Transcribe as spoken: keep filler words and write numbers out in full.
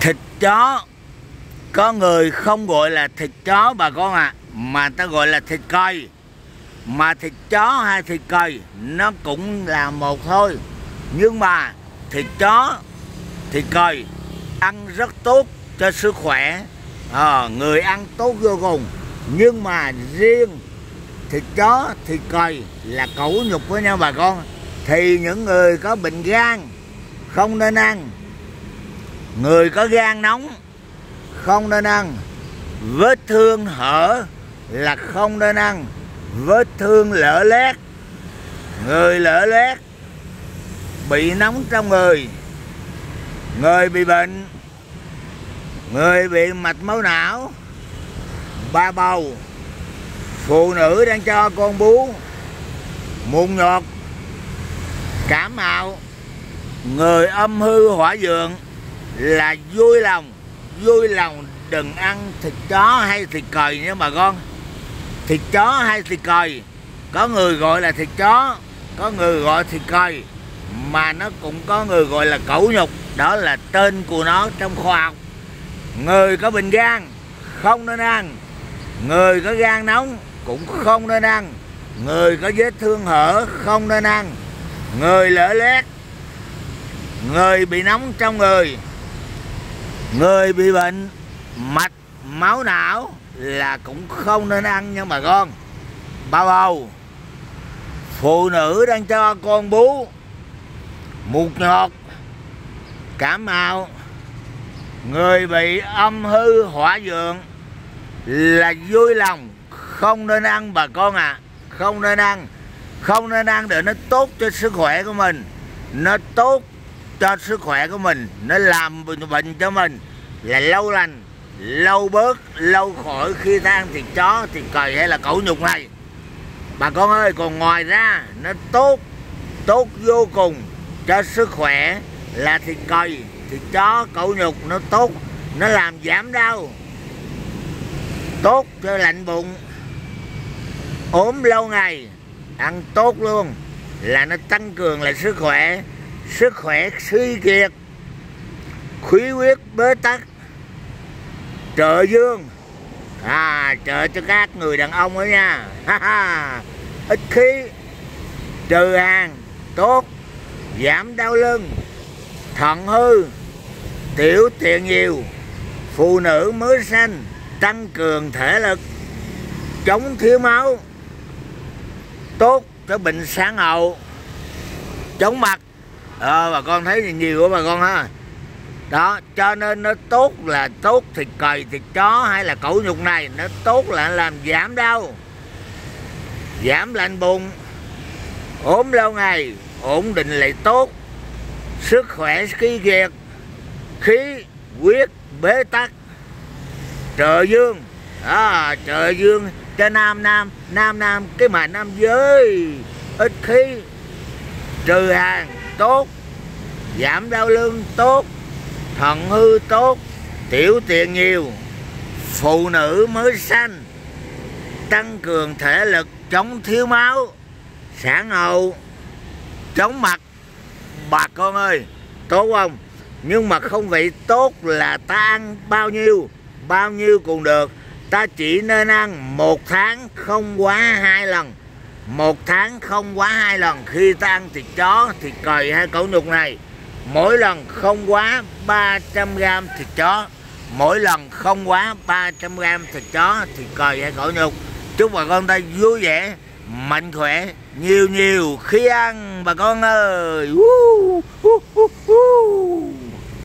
Thịt chó có người không gọi là thịt chó bà con ạ, à, mà ta gọi là thịt cầy. Mà thịt chó hay thịt cầy nó cũng là một thôi. Nhưng mà thịt chó, thịt cầy ăn rất tốt cho sức khỏe, à, người ăn tốt vô cùng. Nhưng mà riêng thịt chó, thịt cầy là cẩu nhục với nhau bà con. Thì những người có bệnh gan không nên ăn, người có gan nóng không nên ăn, vết thương hở là không nên ăn, vết thương lở loét, người lở loét, bị nóng trong người, người bị bệnh, người bị mạch máu não, ba bầu, phụ nữ đang cho con bú, mụn nhọt, cảm mạo, người âm hư hỏa vượng là vui lòng vui lòng đừng ăn thịt chó hay thịt cầy nha bà con. Thịt chó hay thịt cầy có người gọi là thịt chó, có người gọi thịt cầy, mà nó cũng có người gọi là cẩu nhục. Đó là tên của nó trong khoa học. Người có bệnh gan không nên ăn, người có gan nóng cũng không nên ăn, người có vết thương hở không nên ăn, người lở loét, người bị nóng trong người, người bị bệnh mạch máu não là cũng không nên ăn nha bà con. Bao bầu, phụ nữ đang cho con bú, mụn nhọt, cảm mạo, người bị âm hư hỏa vượng là vui lòng không nên ăn bà con ạ. À. Không nên ăn, không nên ăn để nó tốt cho sức khỏe của mình, nó tốt cho sức khỏe của mình, nó làm bệnh cho mình là lâu lành, lâu bớt, lâu khỏi khi ta ăn thịt chó, thịt cầy hay là cẩu nhục này bà con ơi. Còn ngoài ra nó tốt, tốt vô cùng cho sức khỏe là thịt cầy, thịt chó, cẩu nhục nó tốt, nó làm giảm đau, tốt cho lạnh bụng, ốm lâu ngày, ăn tốt luôn là nó tăng cường lại sức khỏe, sức khỏe suy kiệt, khí huyết bế tắc, trợ dương, à trợ cho các người đàn ông đó nha. Ít khí, trừ hàn, tốt, giảm đau lưng, thận hư, tiểu tiện nhiều, phụ nữ mới sanh, tăng cường thể lực, chống thiếu máu, tốt cho bệnh sản hậu, chống mặt. Ờ, bà con thấy nhiều của bà con ha. Đó, cho nên nó tốt là tốt thịt cầy, thịt chó hay là cẩu nhục này, nó tốt là làm giảm đau, giảm lạnh bụng, ốm lâu ngày, ổn định lại tốt, sức khỏe khí kiệt, khí huyết bế tắc, trợ dương, à, trợ dương cho nam nam, nam nam cái mà nam giới, ít khí, trừ hàn tốt, giảm đau lưng tốt, thận hư tốt, tiểu tiện nhiều, phụ nữ mới sanh, tăng cường thể lực, chống thiếu máu, sản hậu, chống mặt. Bà con ơi, tốt không? Nhưng mà không vậy tốt là ta ăn bao nhiêu, bao nhiêu cũng được. Ta chỉ nên ăn một tháng không quá hai lần. Một tháng không quá hai lần khi ta ăn thịt chó, thịt cầy hay cẩu nhục này. Mỗi lần không quá ba trăm gam thịt chó, mỗi lần không quá ba trăm gam thịt chó, thịt cầy hay cẩu nhục. Chúc bà con ta vui vẻ, mạnh khỏe, nhiều nhiều khi ăn bà con ơi. Uh, uh, uh, uh.